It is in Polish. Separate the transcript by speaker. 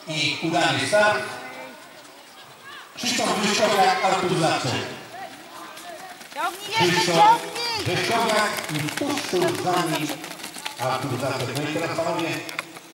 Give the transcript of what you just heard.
Speaker 1: i udany start. Krzysztof Wyszkowiak, Artur Zaczek. Krzysztof Wyszkowiak i puszczą za nim Artur Zaczek. No i teraz panowie